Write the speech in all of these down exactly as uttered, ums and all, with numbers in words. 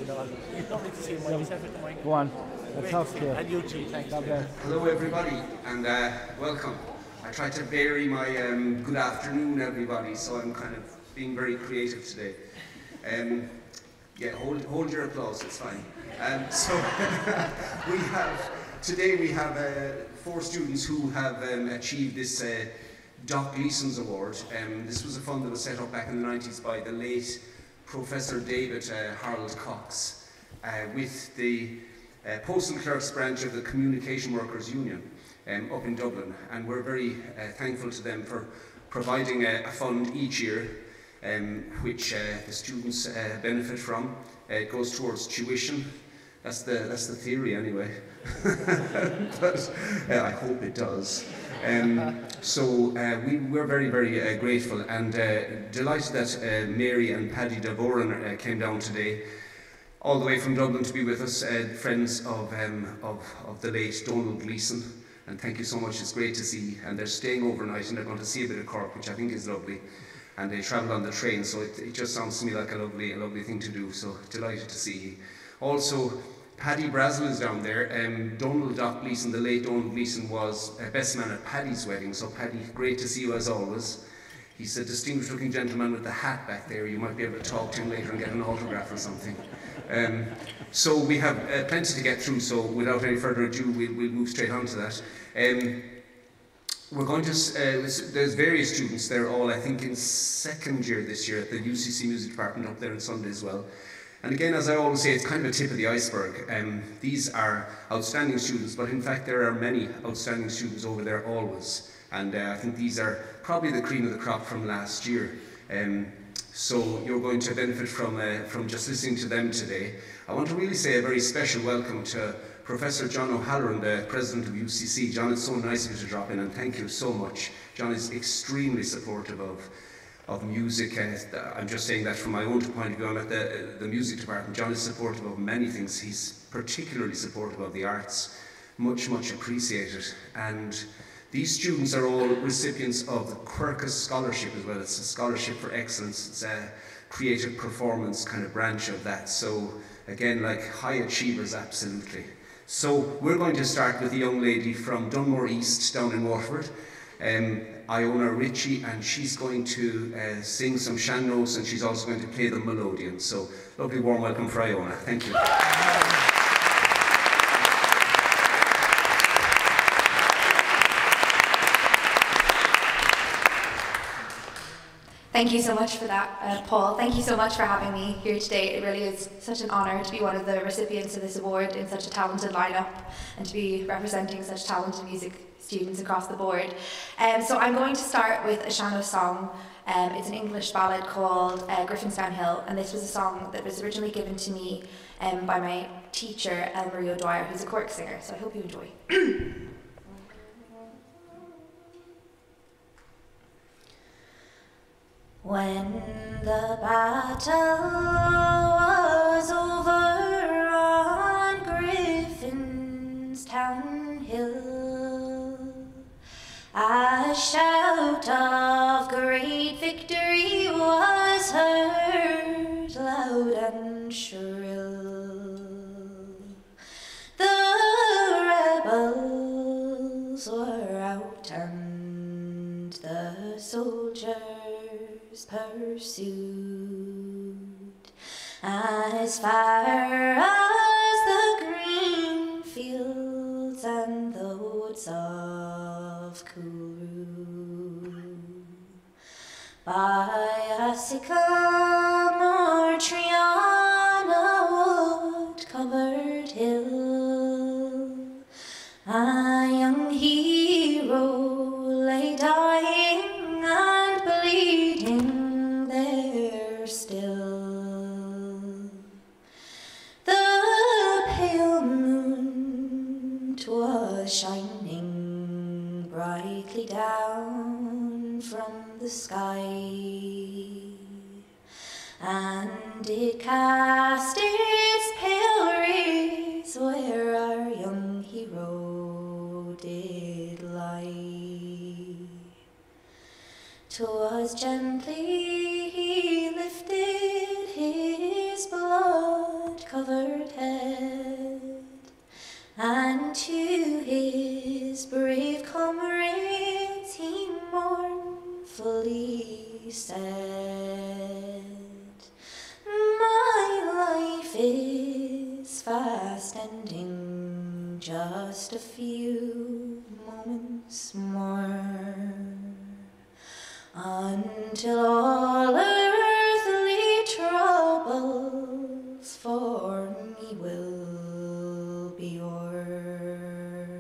Lovely to see you, Mike. Yourself at the mic. Go on. Great to see you. And you too, thanks. Hello everybody, and uh, welcome. I tried to vary my um, good afternoon everybody, so I'm kind of being very creative today. Um, yeah, hold, hold your applause, it's fine. Um, so we have, today we have uh, four students who have um, achieved this uh, Doc Gleeson's Award. Um, this was a fund that was set up back in the nineties by the late Professor David uh, Harold Cox uh, with the uh, Postal Clerks branch of the Communication Workers Union um, up in Dublin, and we're very uh, thankful to them for providing a, a fund each year um, which uh, the students uh, benefit from. Uh, it goes towards tuition. That's the, that's the theory anyway, but uh, I hope it does. Um, so uh, we, we're very, very uh, grateful and uh, delighted that uh, Mary and Paddy Devoran uh, came down today, all the way from Dublin to be with us, uh, friends of, um, of, of the late Donal Gleeson. And thank you so much, it's great to see. And they're staying overnight and they're going to see a bit of Cork, which I think is lovely. And they travel on the train, so it, it just sounds to me like a lovely, a lovely thing to do. So delighted to see. Also, Paddy Brazel is down there. Um, Donal Doc Gleeson, the late Donal Gleeson, was uh, best man at Paddy's wedding. So Paddy, great to see you as always. He's a distinguished looking gentleman with the hat back there. You might be able to talk to him later and get an autograph or something. Um, so we have uh, plenty to get through, so without any further ado, we'll, we'll move straight on to that. Um, we're going to, uh, there's various students, they're all I think in second year this year at the U C C Music Department up there on Sunday as well. And again, as I always say, it's kind of a tip of the iceberg. Um, these are outstanding students, but in fact there are many outstanding students over there always. And uh, I think these are probably the cream of the crop from last year. Um, so you're going to benefit from, uh, from just listening to them today. I want to really say a very special welcome to Professor John O'Halloran, the President of U C C. John, it's so nice of you to drop in, and thank you so much. John is extremely supportive of of music. Uh, I'm just saying that from my own point of view. I'm at the, uh, the music department. John is supportive of many things. He's particularly supportive of the arts. Much, much appreciated. And these students are all recipients of the Quercus scholarship as well. It's a scholarship for excellence. It's a creative performance kind of branch of that. So again, like high achievers, absolutely. So we're going to start with a young lady from Dunmore East down in Waterford. Um, Iona Ritchie, and she's going to uh, sing some sean-nós, and she's also going to play the melodeon. So, lovely warm welcome for Iona. Thank you. Thank you so much for that, uh, Paul. Thank you so much for having me here today. It really is such an honour to be one of the recipients of this award in such a talented lineup and to be representing such talented music students across the board. Um, so I'm going to start with a sean-nós song. Um, it's an English ballad called uh, Griffin's Downhill, and this was a song that was originally given to me um, by my teacher, Elmarie O'Dwyer, who's a Cork singer, so I hope you enjoy. When the battle was over on Griffin's Townhill, a shout of great victory was heard loud and shrill. The rebels were out and the soldiers pursued, as far as the green fields and the woods of Coolroo. By a sycamore tree on a wood-covered hill, a young hero lay dying and bleeding there still. The pale moon 'twas shining brightly down from the sky, and it cast its pale rays where our young hero did lie. 'Twas gently he lifted his blood-covered said, my life is fast ending, just a few moments more, until all earthly troubles for me will be o'er.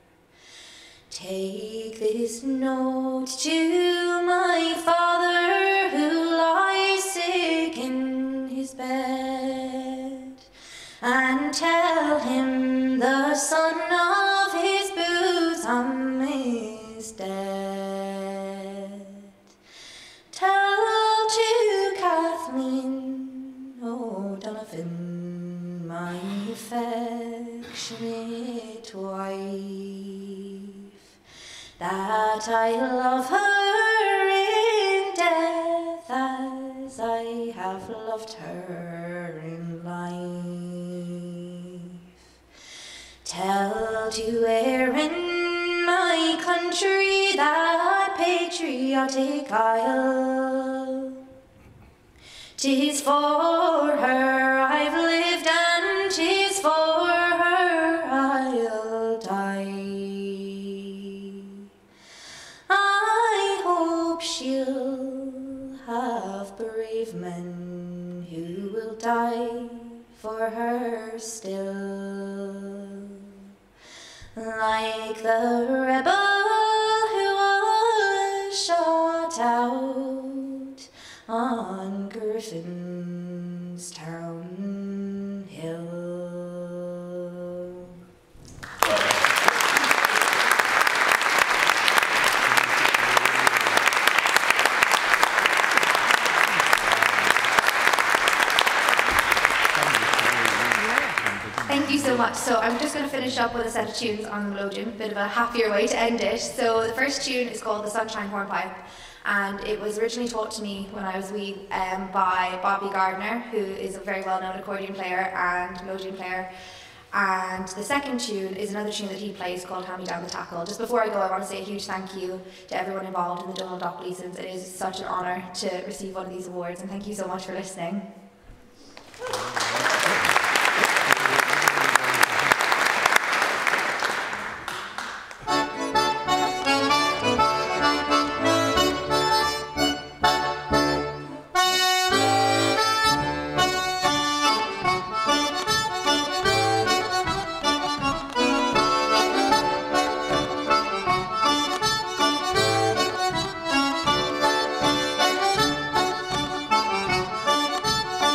Take this note to my father who lies sick in his bed, and tell him the son of his bosom is dead. Tell to Kathleen O'Donovan, my affectionate wife, that I love her in death as I have loved her in life. Tell to Erin, my country, that patriotic isle, 'tis for her I've lived, and 'tis for her I'll die. I hope she'll have brave men who will die for her still, like the rebel who was shot out on Griffin's town hill. Thank you so much. So I'm just going to finish up with a set of tunes on the melodeon, bit of a happier way to end it. So the first tune is called The Sunshine Hornpipe, and it was originally taught to me when I was wee um, by Bobby Gardner, who is a very well-known accordion player and melodeon player. And the second tune is another tune that he plays called Hand Me Down the Tackle. Just before I go, I want to say a huge thank you to everyone involved in the Dundalk Gleesons. It is such an honour to receive one of these awards, and thank you so much for listening. Thank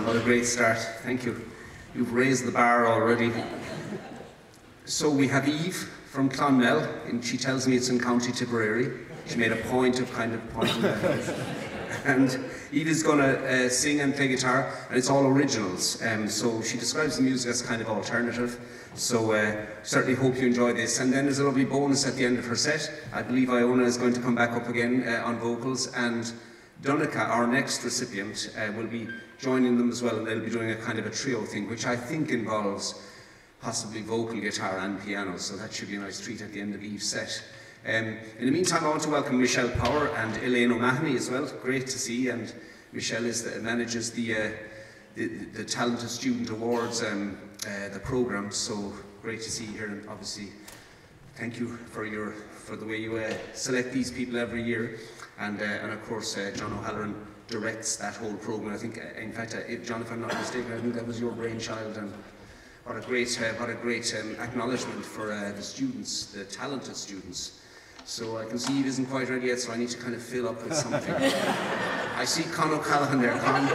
what a great start. Thank you. You've raised the bar already. So we have Eve from Clonmel, and she tells me it's in County Tipperary. She made a point of kind of pointing that out. And Eve is going to uh, sing and play guitar, and it's all originals. Um, so she describes the music as kind of alternative. So uh, certainly hope you enjoy this. And then there's a lovely bonus at the end of her set. I believe Iona is going to come back up again uh, on vocals, and Donnchadh, our next recipient, uh, will be joining them as well, and they'll be doing a kind of a trio thing, which I think involves possibly vocal, guitar and piano, so that should be a nice treat at the end of Eve's set. Um, in the meantime, I want to welcome Mícheál Power and Elaine O'Mahony as well. Great to see, and Mícheál is the, manages the, uh, the, the Talented Student Awards, um, uh, the programme, so great to see you here, and obviously thank you for, your, for the way you uh, select these people every year. And, uh, and of course, uh, John O'Halloran directs that whole programme. I think, uh, in fact, uh, if, John, if I'm not mistaken, I think that was your brainchild, and what a great, uh, what a great um, acknowledgement for uh, the students, the talented students. So I can see Eve isn't quite ready yet, so I need to kind of fill up with something. I see Con O'Callaghan there, Con.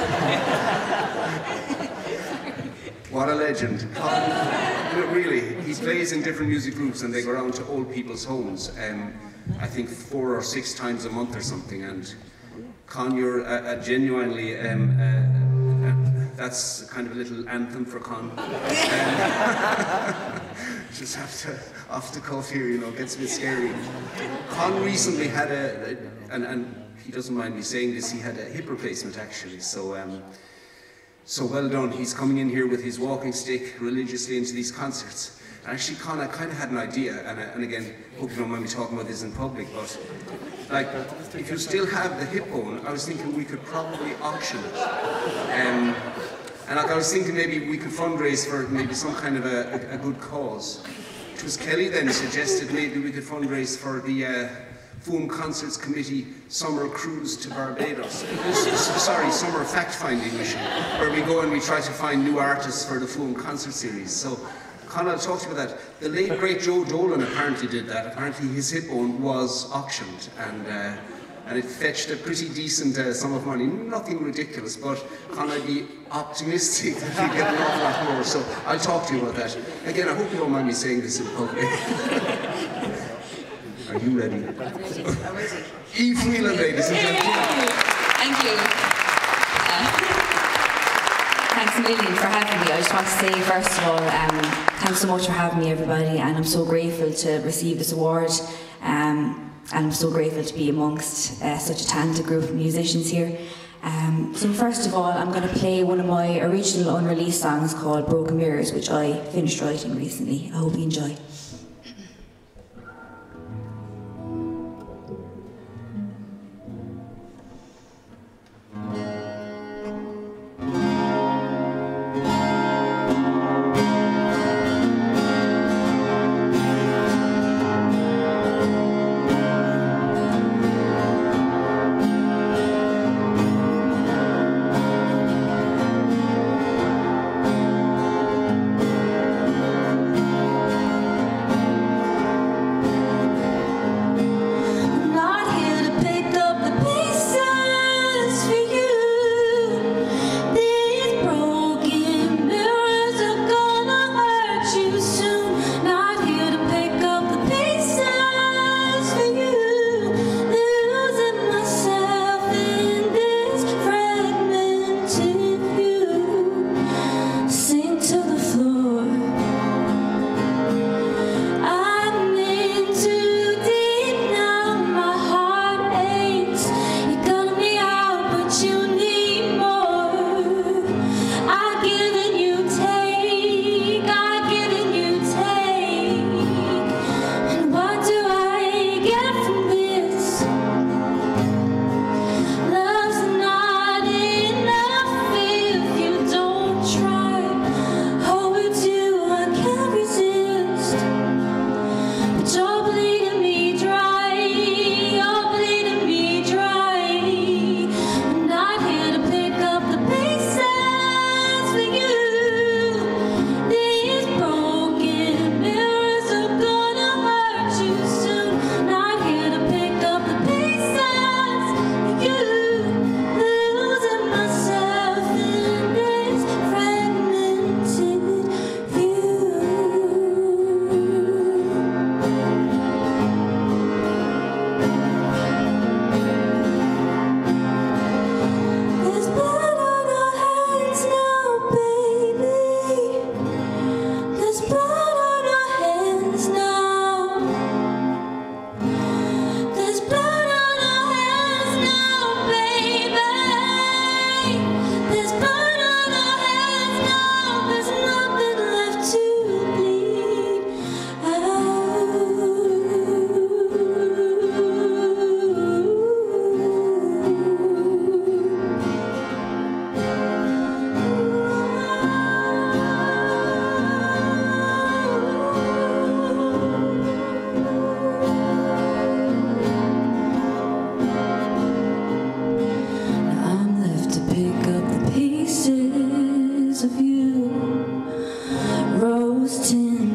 What a legend. Con, really, he plays in different music groups, and they go around to old people's homes, um, I think four or six times a month or something, and Con, you're a, a genuinely, um, uh, uh, that's kind of a little anthem for Con. Um, just have to, off the cuff here, you know, gets a bit scary. Con recently had a, a and, and he doesn't mind me saying this, he had a hip replacement actually, so um, so well done. He's coming in here with his walking stick religiously into these concerts. And actually, Con, I kind of had an idea, and, and again, hope you don't mind me talking about this in public, but like, if you still have the hip bone, I was thinking we could probably auction it. Um, and like, I was thinking maybe we could fundraise for maybe some kind of a, a, a good cause. It was Kelly then suggested maybe we could fundraise for the uh, FUAIM Concerts Committee Summer Cruise to Barbados. Sorry, Summer Fact-Finding Mission, where we go and we try to find new artists for the FUAIM concert series. So, Con, I'll talk to you about that. The late great Joe Dolan apparently did that. Apparently his hip bone was auctioned, and uh, and it fetched a pretty decent uh, sum of money. Nothing ridiculous, but Con, I'd be optimistic that we'd get an awful lot more. So I'll talk to you about that. Again, I hope you don't mind me saying this in public. Are you ready? I'm ready. Eve Whelan, ladies and gentlemen. Thank you. Uh, Thanks a million for having me. I just want to say, first of all, um, thanks so much for having me, everybody, and I'm so grateful to receive this award, um, and I'm so grateful to be amongst uh, such a talented group of musicians here. Um, so first of all, I'm going to play one of my original unreleased songs called Broken Mirrors, which I finished writing recently. I hope you enjoy. Thank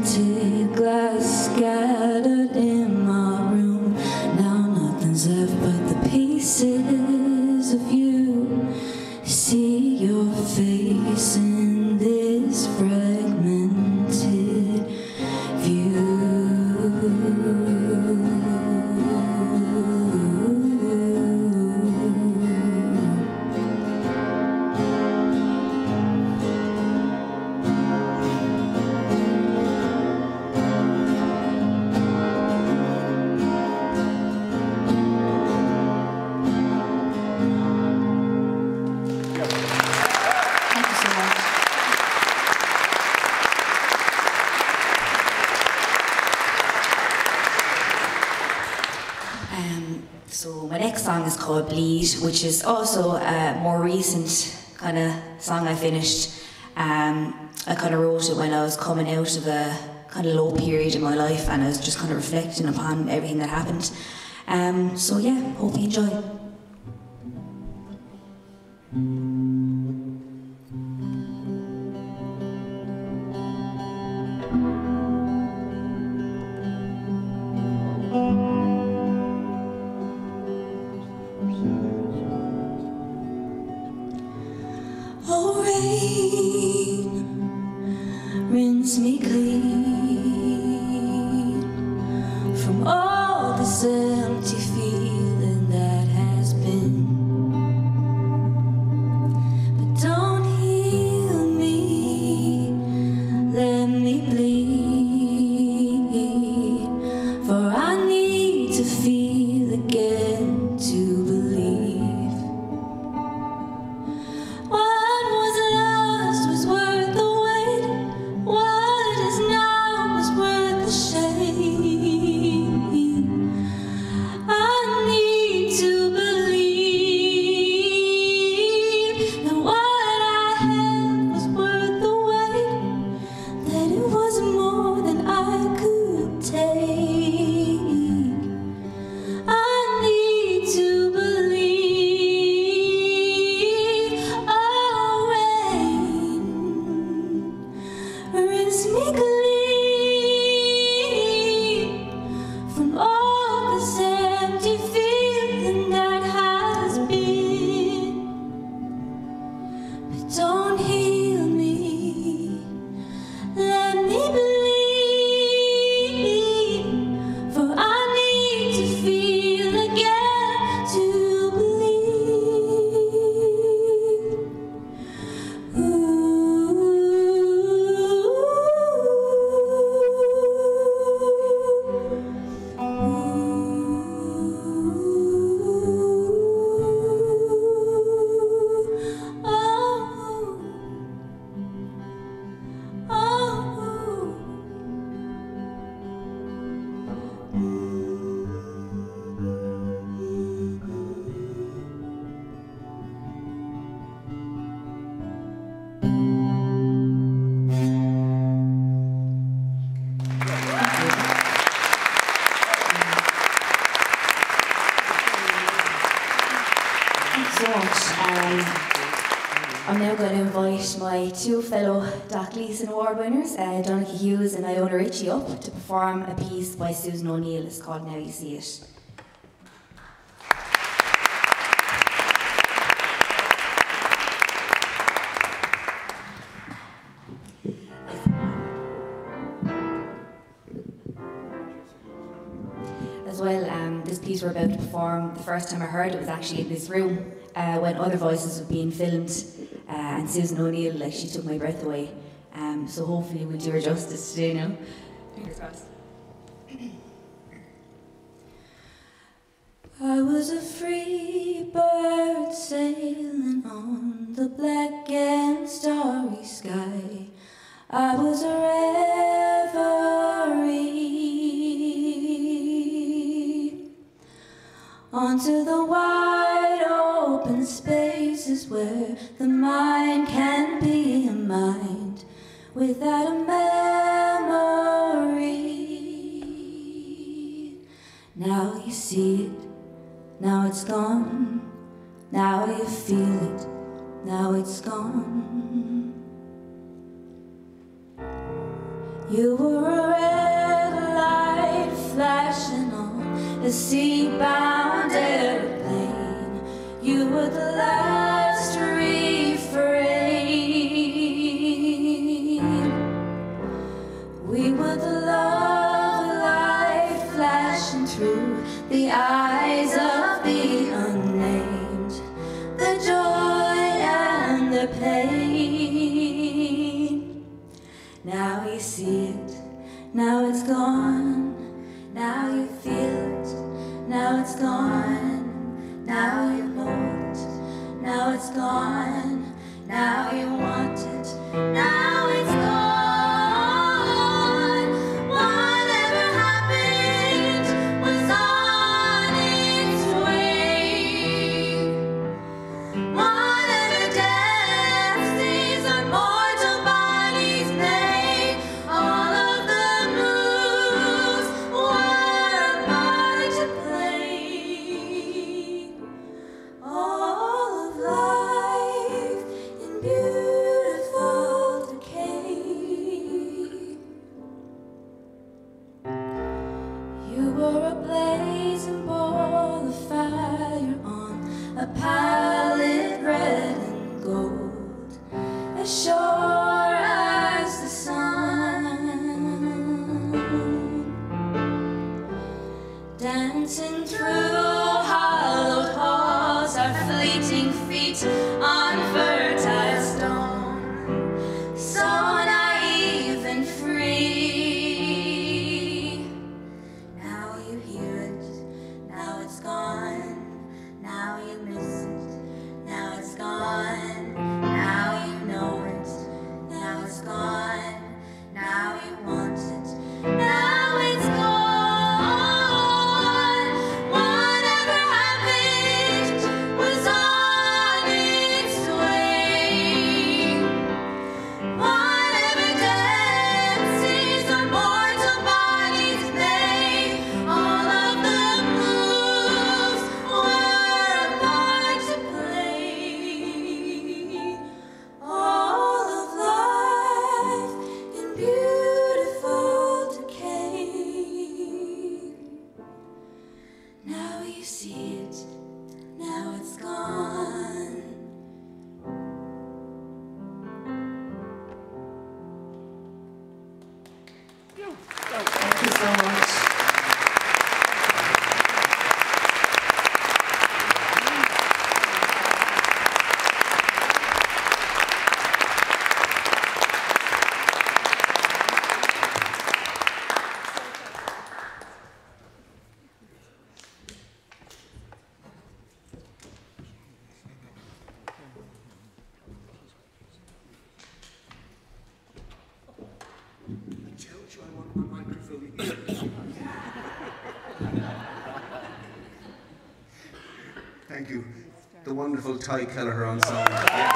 fragmented glass scattered in my room. Now nothing's left but the pieces of you. See your face in this fragmented view. Song is called Bleed, which is also a more recent kind of song I finished. Um, I kind of wrote it when I was coming out of a kind of low period in my life, and I was just kind of reflecting upon everything that happened. Um, so yeah, hope you enjoy. Rinse me clean from all this empty feeling that has been. But don't heal me, let me bleed, for I need to feel again to believe. What was lost was worth the wait. What is now is worth the shame. I need to believe that what I had was worth the wait, that it wasn't more than I could take. I need to believe. Oh, rain, rinse me clean from all this empty feeling that has been. But don't heal me, let me bleed, for I need to feel again to believe. So much. Um, I'm now going to invite my two fellow Gleeson Award winners, uh, Donnchadh Hughes and Iona Ritchie, up to perform a piece by Susan O'Neill. It's called Now You See It. As well, um, this piece we're about to perform, the first time I heard it was actually in this room uh, when other voices were being filmed, uh, and Susan O'Neill, like, she took my breath away. Um, so hopefully we'll do her justice today now. Fingers crossed. I was a free bird sailing on the black and starry sky. I was a reverie onto the wide open spaces where the mind can be a mind without a memory. Now you see it, now it's gone. Now you feel it, now it's gone. You were a red light flashing on a sea-bound airplane. You were the last refrain. We were the love light flashing through the eyes of the unnamed, the joy and the pain. Now you see it, now it's gone. Now you feel it, now it's gone. Now you know it, now it's gone. Now you want it, now it's gone. Whatever happened was on its way. Whatever deaths these immortal bodies play, all of the moves were a part to play. All of life in beautiful decay. You were a blazing ball of fire on a palette red and gold, as sure as the sun. Dancing through hollowed halls, our fleeting feet on fertile stone, so naive and free. Now you hear it, now it's gone. Now you miss it, now it's gone. Now you know it, now it's gone. Now you want it, now it's gone. Whatever happened was on its way. Whatever dances our mortal bodies play, all of the moves were a part to play. All of life in beautiful decay. Now you see it, now it's gone. Thank you so much. Tell you I want my microphone. Thank you. The wonderful Ty Kelleher on song. Yeah.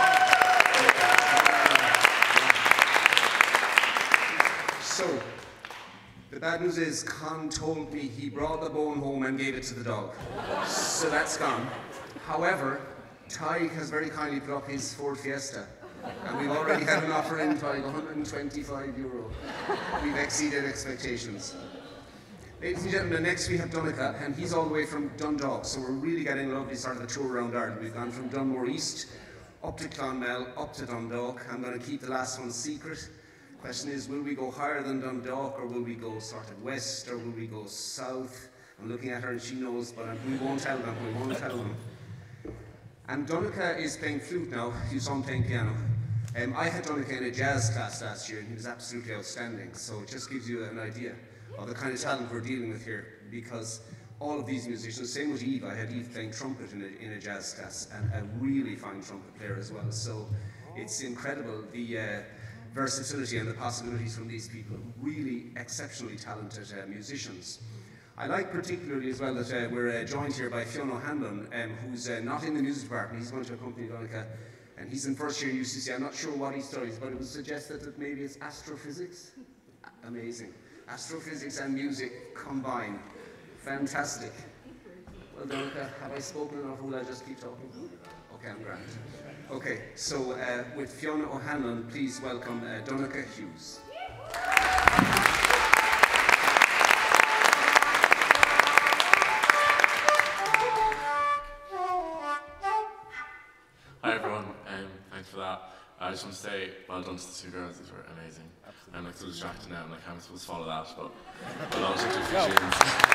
So, the bad news is Con told me he brought the bone home and gave it to the dog. So that's gone. However, Ty has very kindly put up his Ford Fiesta. And we've already had an offer in by one hundred twenty-five euro. We've exceeded expectations. Ladies and gentlemen, next we have Donnchadh, and he's all the way from Dundalk, so we're really getting a lovely sort of a tour around Ireland. We've gone from Dunmore East, up to Clonmel, up to Dundalk. I'm going to keep the last one secret. Question is, will we go higher than Dundalk, or will we go sort of west, or will we go south? I'm looking at her and she knows, but we won't tell them, we won't tell them. And Donnchadh is playing flute now, you saw him playing piano. Um, I had Donnchadh in a jazz class last year, and he was absolutely outstanding, so it just gives you an idea of the kind of talent we're dealing with here, because all of these musicians, same with Eve, I had Eve playing trumpet in a, in a jazz class, and a really fine trumpet player as well, so it's incredible the uh, versatility and the possibilities from these people, really exceptionally talented uh, musicians. I like particularly as well that uh, we're uh, joined here by Cian Kearins, um, who's uh, not in the music department, he's going to accompany Donnchadh, and he's in first year U C C. I'm not sure what he studies, but it was suggested that maybe it's astrophysics. Amazing. Astrophysics and music combined. Fantastic. Well, Donnchadh, have I spoken enough, or will I just keep talking? Okay, I'm grand. Okay, so uh, with Fiona O'Hanlon, please welcome uh, Donnchadh Hughes. Hi everyone, um, thanks for that. I just want to say well done to the two girls, these were amazing. Absolutely. I'm like so distracted now, I'm like, how am I supposed to follow that? But well done to the two tunes.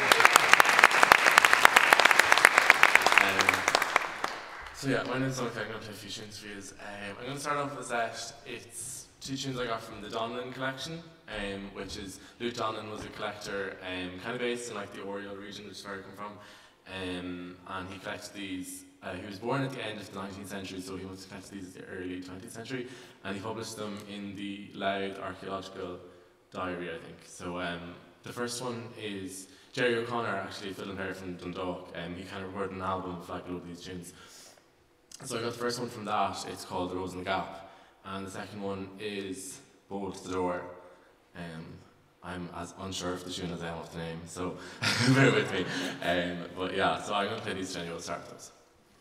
um, so yeah, my name is Donnchadh. I'm going to play a few tunes for you. Um, I'm going to start off with a set. It's two tunes I got from the Donal collection, um, which is Luke Donal was a collector, um, kind of based in like the Oriole region, which is where I come from. Um, and he collected these. Uh, he was born at the end of the nineteenth century, so he must have collected these at the early twentieth century, and he published them in the Louth Archaeological Diary, I think. So um, the first one is Jerry O'Connor, actually a fiddle player from Dundalk, and um, he kind of recorded an album of like a lot of these tunes. So I got the first one from that. It's called The Rose in the Gap, and the second one is Bolt the Door. Um, I'm as unsure of the tune as I am of the name, so bear with me. Um, but yeah, so I'm going to play these two and you'll start with those.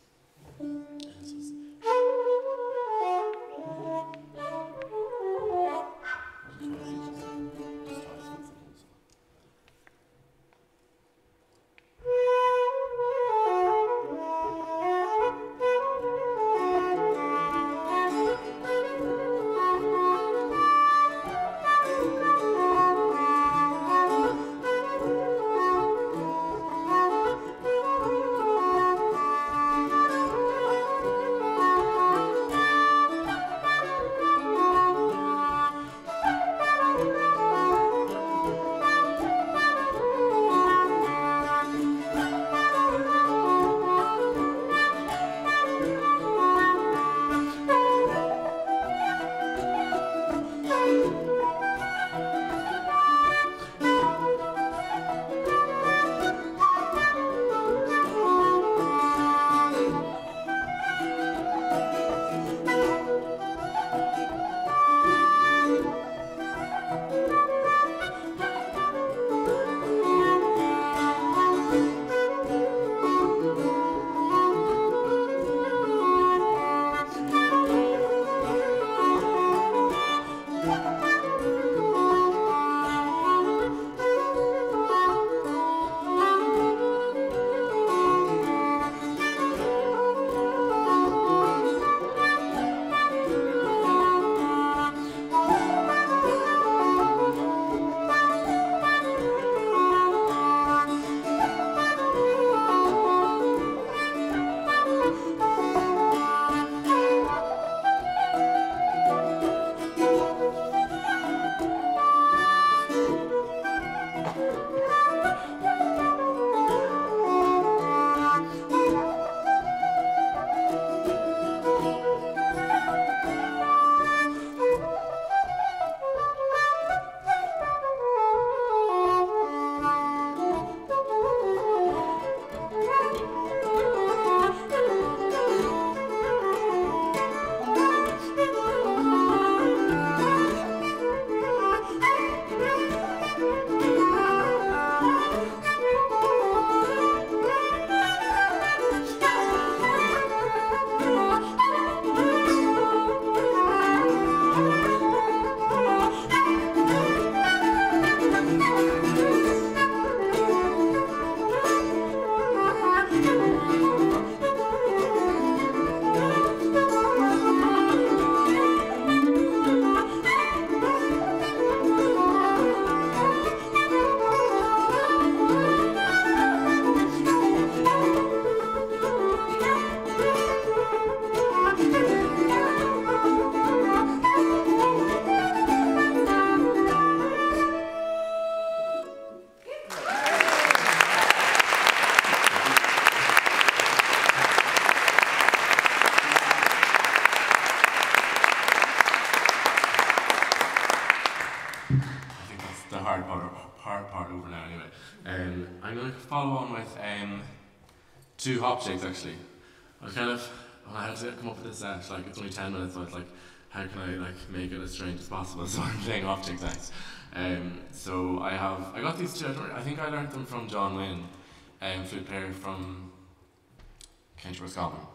Two objects actually. I was kind of, when I had to come up with this set, like it's only ten minutes, so I was like, how can I like make it as strange as possible? So I'm playing object acts. Um, so I have, I got these two, I, don't, I think I learned them from John Wynne, um, flute player from County Roscommon.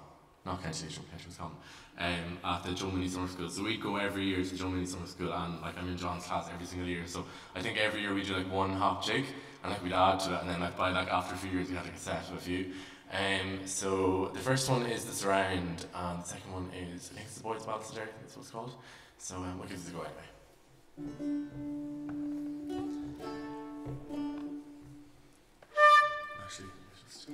not County Leash, from County Roscommon, um, at the Joe Mini Summer School. So we go every year to Joe Mini Summer School, and like I'm in John's class every single year. So I think every year we do like one hop jig, and like we'd add to it, and then like by like after a few years we had like a set of a few. Um, so the first one is the surround, and the second one is, I think it's the boys' balance today, that's what it's called. So um, we'll give this a go anyway. Actually, just...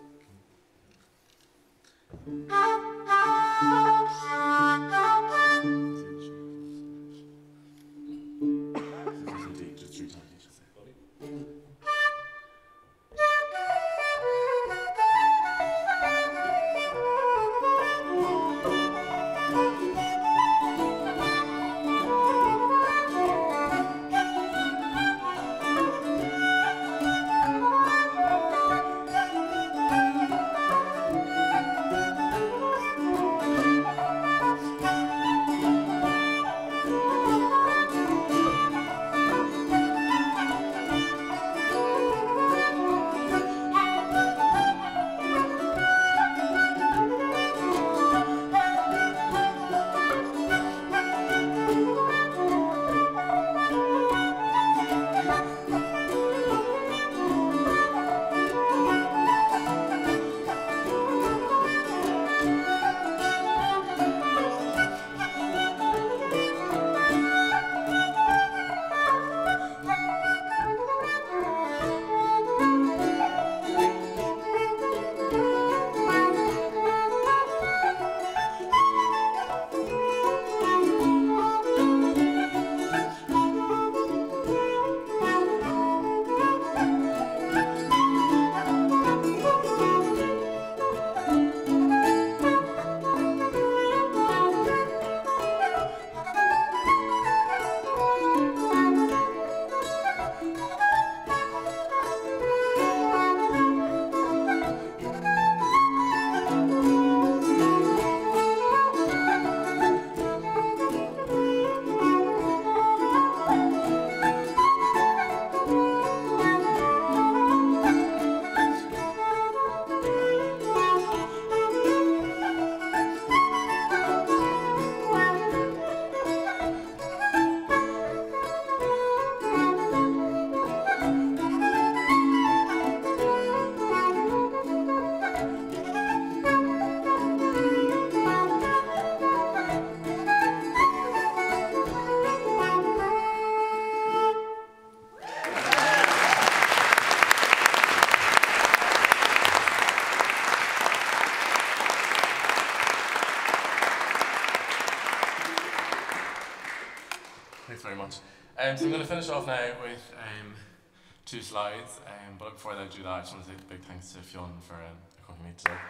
Um, so I'm going to finish off now with um, two slides, um, but before I do that, I just want to say a big thanks to Fionn for um, accompanying me today.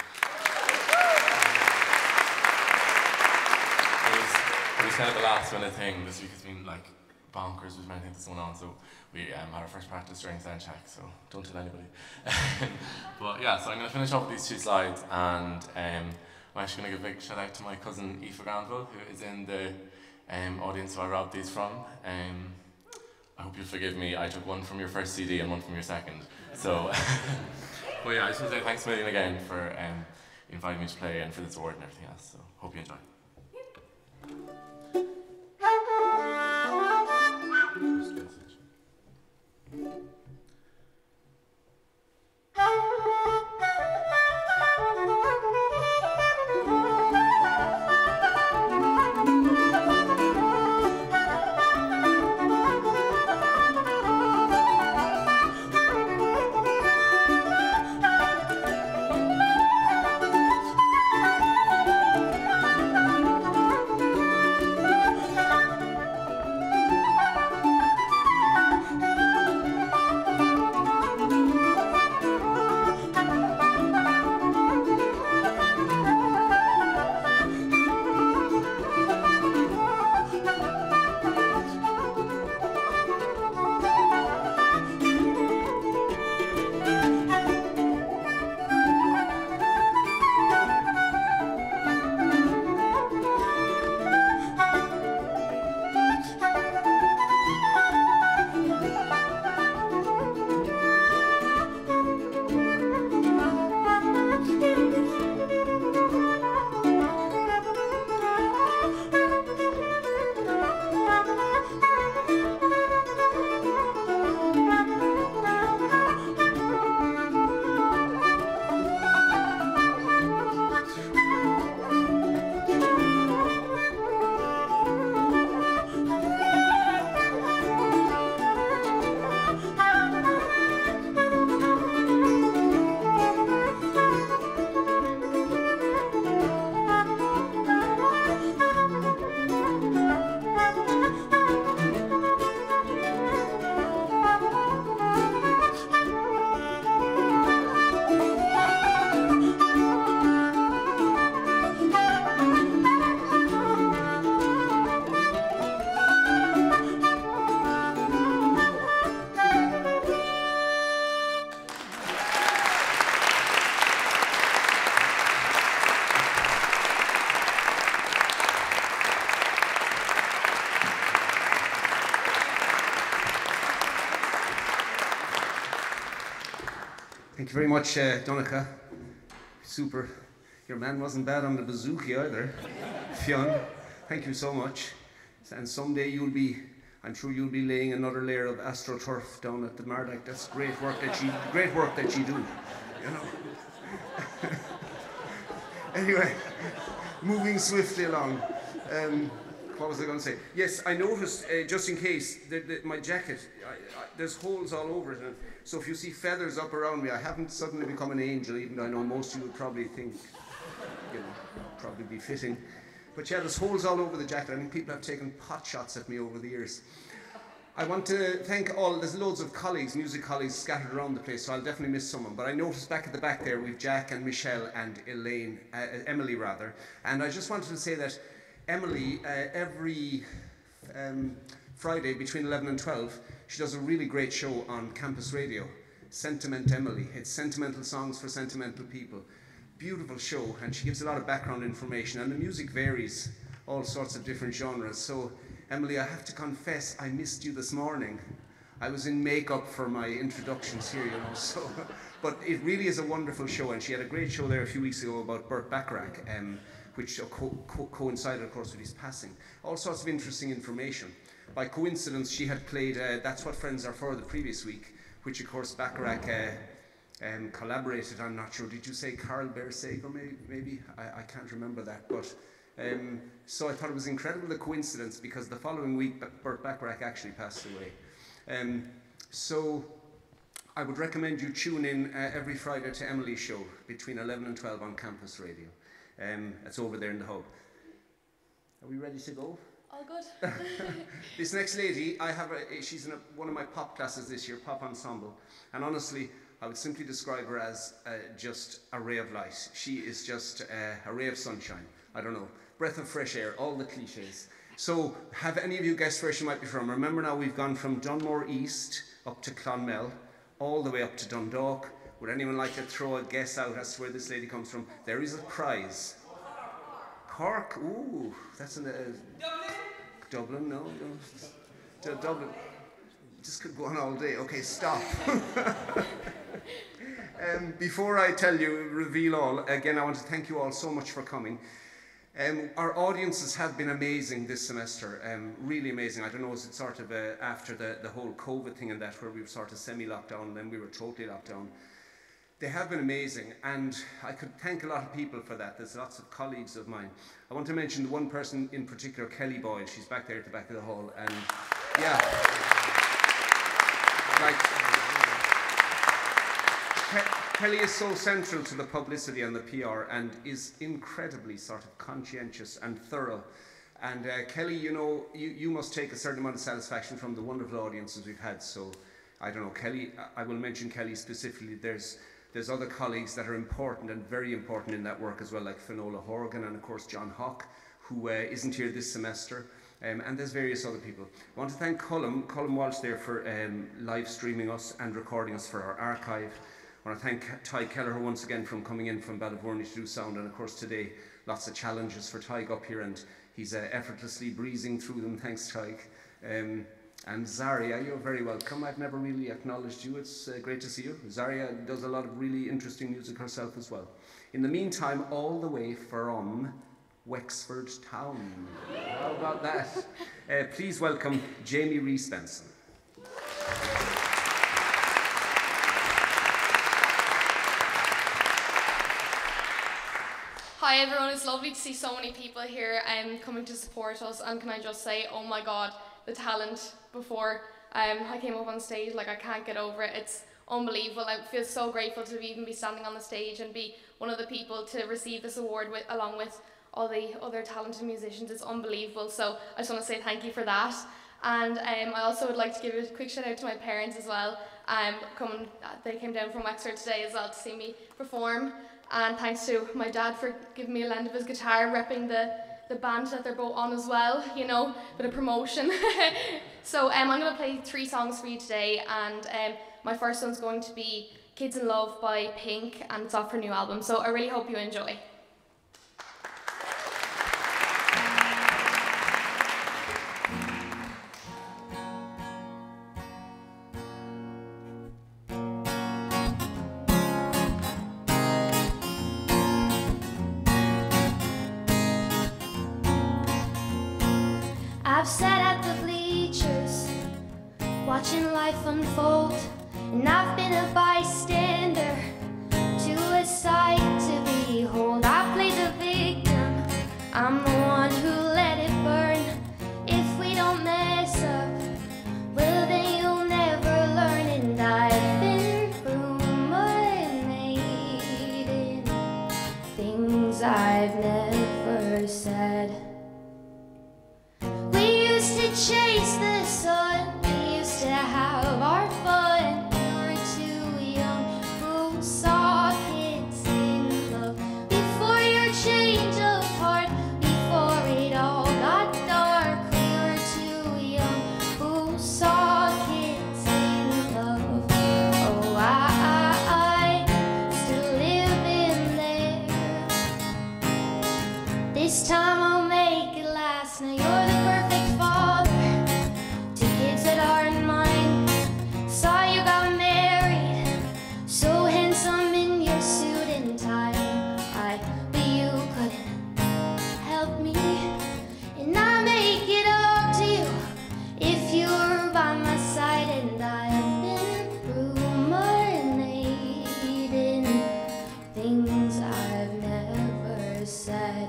It was, it was kind of a last minute thing. This week has been like bonkers with many things going on, so we um, had our first practice during sound check, so don't tell anybody. But yeah, so I'm going to finish off with these two slides, and um, I'm actually going to give a big shout out to my cousin Aoife Granville, who is in the um, audience who I robbed these from. Um, I hope you'll forgive me, I took one from your first C D and one from your second. So, but yeah, I just want to say thanks a million again for um, inviting me to play and for this award and everything else, so hope you enjoy. Thank you very much, uh, Donnchadh. Super. Your man wasn't bad on the bouzouki either. Fionn, thank you so much. And someday you'll be, I'm sure you'll be laying another layer of astroturf down at the Marduk. That's great work that you, great work that you do, you know. Anyway, moving swiftly along. Um, what was I going to say? Yes, I noticed, uh, just in case, that, that my jacket, I, I, there's holes all over it. And so if you see feathers up around me, I haven't suddenly become an angel, even though I know most of you would probably think, you know, probably be fitting. But yeah, there's holes all over the jacket. I think people have taken pot shots at me over the years. I want to thank all, there's loads of colleagues, music colleagues scattered around the place, so I'll definitely miss someone. But I noticed back at the back there, we've Jack and Michelle and Elaine, uh, Emily rather. And I just wanted to say that Emily, uh, every um, Friday between eleven and twelve, she does a really great show on campus radio, Sentiment Emily. It's sentimental songs for sentimental people. Beautiful show, and she gives a lot of background information, and the music varies, all sorts of different genres. So, Emily, I have to confess, I missed you this morning. I was in makeup for my introductions here, you know, so, but it really is a wonderful show, and she had a great show there a few weeks ago about Burt Bacharach, um, which co co coincided, of course, with his passing. All sorts of interesting information. By coincidence, she had played uh, That's What Friends Are For the previous week, which, of course, Bacharach uh, um, collaborated, I'm not sure, did you say Carl Bersaig, or maybe? maybe? I, I can't remember that, but um, so I thought it was incredible, the coincidence, because the following week, Burt Bacharach actually passed away. Um, so I would recommend you tune in uh, every Friday to Emily's show between eleven and twelve on campus radio. Um, it's over there in the hub. Are we ready to go? All good. This next lady, I have a, she's in a, one of my pop classes this year, pop ensemble, and honestly, I would simply describe her as uh, just a ray of light. She is just uh, a ray of sunshine. I don't know, breath of fresh air, all the cliches. So, have any of you guessed where she might be from? Remember now, we've gone from Dunmore East up to Clonmel, all the way up to Dundalk. Would anyone like to throw a guess out as to where this lady comes from? There is a prize. Cork, ooh, that's in the... Uh, Dublin, no, no. D Dublin. Just could go on all day. Okay, stop. um, before I tell you, reveal all, again, I want to thank you all so much for coming. Um, our audiences have been amazing this semester, um, really amazing. I don't know, is it sort of uh, after the, the whole COVID thing and that, where we were sort of semi-lockdown, then we were totally locked down. They have been amazing, and I could thank a lot of people for that. There's lots of colleagues of mine. I want to mention the one person in particular, Kelly Boyle. She's back there at the back of the hall, and yeah, like, Ke Kelly is so central to the publicity and the P R, and is incredibly sort of conscientious and thorough. And uh, Kelly, you know, you, you must take a certain amount of satisfaction from the wonderful audiences we've had. So, I don't know, Kelly, I will mention Kelly specifically. There's There's other colleagues that are important and very important in that work as well, like Finola Horgan and of course John Hawke, who uh, isn't here this semester, um, and there's various other people. I want to thank Colm, Colm Walsh there for um, live streaming us and recording us for our archive. I want to thank Ty Kelleher once again from coming in from Ballyvourney to do sound, and of course today lots of challenges for Tyg up here, and he's uh, effortlessly breezing through them, thanks Tyg. Um, And Zaria, you're very welcome. I've never really acknowledged you. It's uh, great to see you. Zaria does a lot of really interesting music herself as well. In the meantime, all the way from Wexford Town. How about that? Uh, please welcome Jamie Rees Benson. Hi everyone, it's lovely to see so many people here um, coming to support us, and can I just say, oh my god, the talent before um, I came up on stage, like I can't get over it. It's unbelievable. I feel so grateful to even be standing on the stage and be one of the people to receive this award with, along with all the other talented musicians. It's unbelievable, so I just want to say thank you for that. And um, I also would like to give a quick shout out to my parents as well. Um, coming, they came down from Wexford today as well to see me perform, and thanks to my dad for giving me a lend of his guitar, repping the the band that they're both on as well, you know, bit of promotion. So um, I'm going to play three songs for you today, and um, my first one's going to be Kids in Love by Pink, and it's off her new album, so I really hope you enjoy. I've sat at the bleachers, watching life unfold, and I've been a bystander to a sight to behold. I play the victim, I'm the one who let it burn. If we don't mess up, well then you'll never learn. And I've been ruminating things I've never said. We used to chase the sun, we used to have our fun. We were too young, full sockets in love. Before your change of heart, before it all got dark, we were too young, full sockets in love. Oh, I, I, I still live in there. This time I'll make it last. Now you're the perfect father to kids that aren't mine. Saw you got married, so handsome in your suit and tie. I, but you couldn't help me, and I make it up to you if you were by my side. And I've been ruminating things I've never said.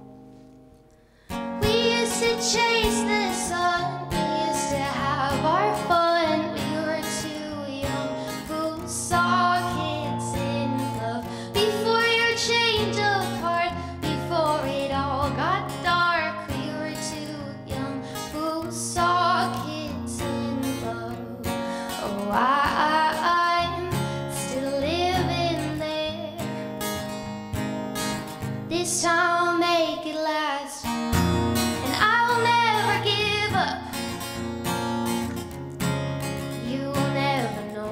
We used to chase the sun, we used to have our fun. We were too young, full sockets in love. Before your change of heart, before it all got dark, we were too young, full sockets in love. Oh, I, I, I'm still living there. This time I'll make it last, and I'll never give up. You'll never know.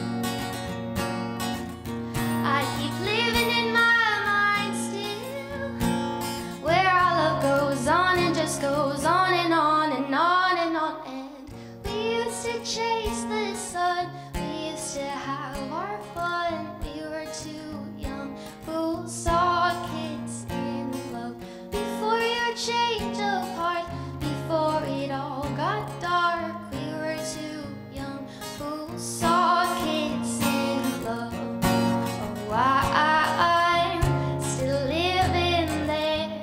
I keep living in my mind still, where our love goes on and just goes on and on and on and on. And we used to chase the sun, we used to have our fun. We were too young, full sockets in love. Before your change of heart, before it all got dark, we were too young, full sockets in love. Oh, I, I, I'm still living there.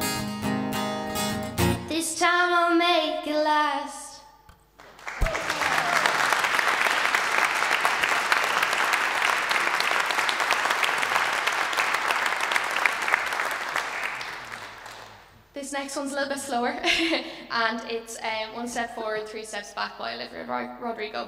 This time I'll make it last. This next one's a little bit slower, and it's um, one step forward, three steps back by Olivia Rod- Rodrigo.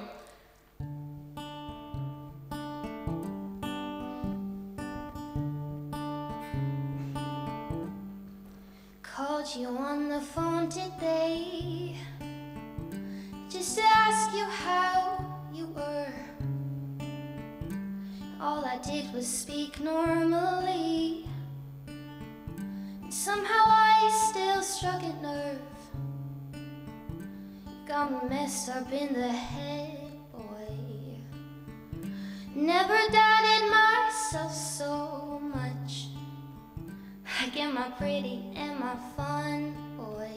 Called you on the phone today, just to ask you how you were. All I did was speak normally, and somehow I still struck a nerve. Got me messed up in the head, boy. Never doubted myself so much. I get my pretty and my fun, boy.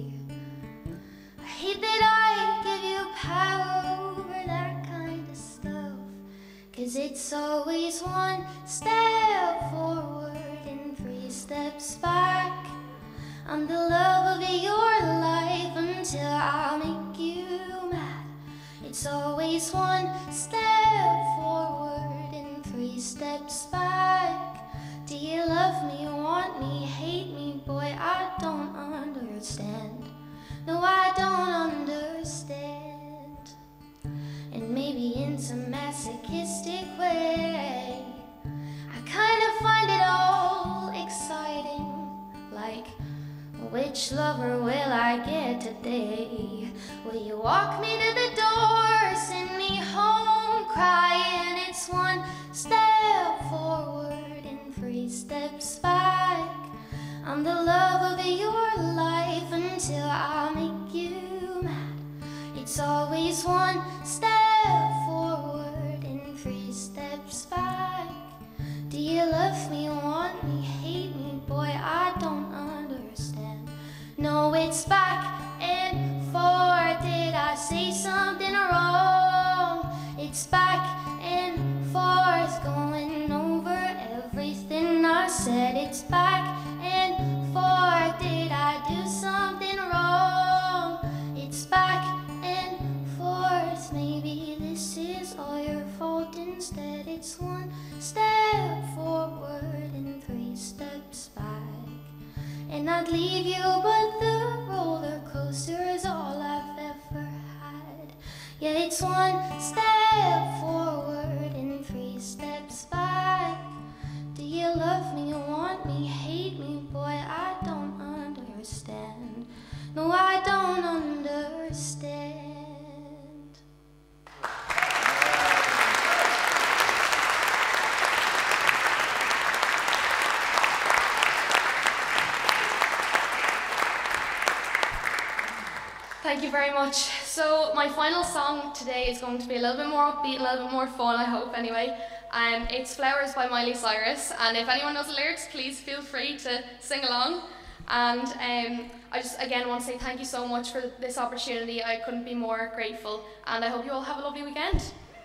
I hate that I give you power over that kind of stuff, 'cause it's always one step forward and three steps back. I'm the love of your life until I make you mad. It's always one step forward and three steps back. Do you love me, want me, hate me? Boy, I don't understand. No, I don't understand. And maybe in some masochistic way, I kind of find it all exciting. Like, which lover will I get today? Will you walk me to the door, send me home crying? It's one step forward and three steps back. I'm the love of your life until I make you mad. It's always one step forward and three steps back. Do you love me, want me, hate me? Boy, I don't understand. No, it's back and It's back and forth, going over everything I said. It's back and forth, did I do something wrong? It's back and forth, maybe this is all your fault instead. It's one step forward and three steps back. And I'd leave you, but the roller coaster is all I've ever had. Yeah, it's one step forward and three steps back. Do you love me, want me, hate me? Boy, I don't understand. No, I don't understand. Thank you very much. So my final song today is going to be a little bit more upbeat, a little bit more fun, I hope anyway. Um, it's Flowers by Miley Cyrus, and if anyone knows the lyrics, please feel free to sing along. And um, I just again want to say thank you so much for this opportunity. I couldn't be more grateful, and I hope you all have a lovely weekend.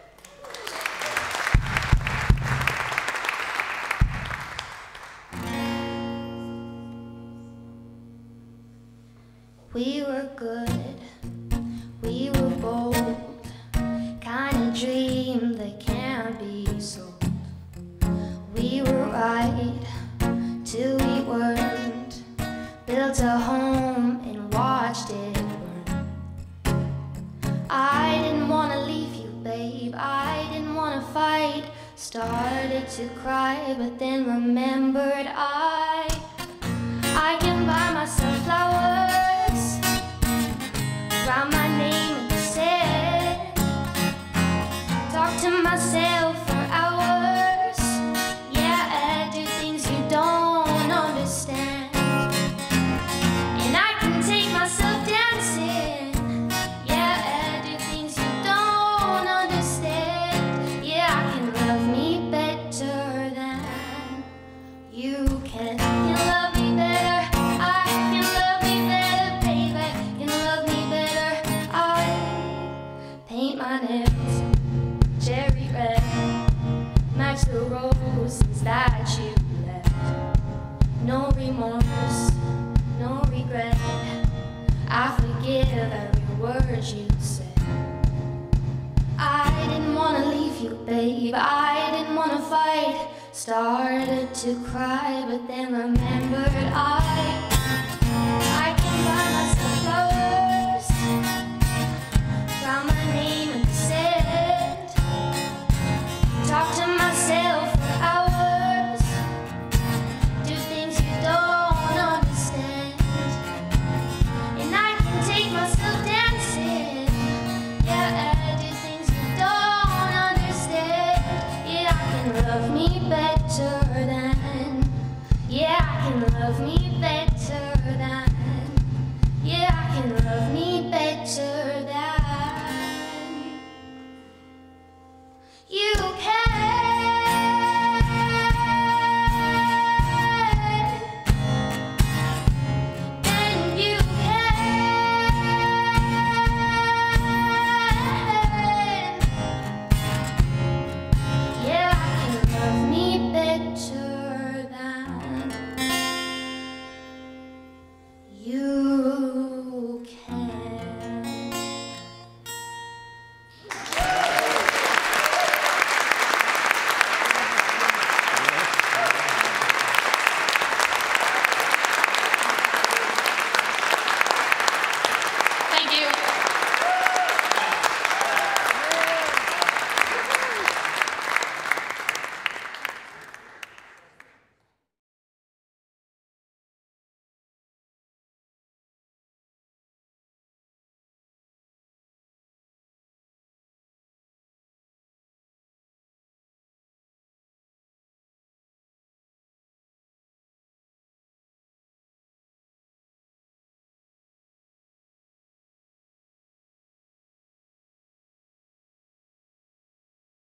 We were good, we were bold, kind of dream that can't be sold. We were right till we weren't, built a home and watched it burn. I didn't want to leave you, babe, I didn't want to fight. Started to cry, but then remembered I I can buy myself flowers, write my name in the sand, talk to myself for hours. Yeah, I do things you don't understand, and I can take myself dancing. Yeah, I do things you don't understand. Yeah, I can love me better than you can. You love me better. I can love me better, baby. Can love me better. I paint my nails cherry red, match the roses that you left. No remorse, no regret. I forgive every word you said. I didn't want to leave you, babe, I didn't want to fight. Started to cry, but then remembered I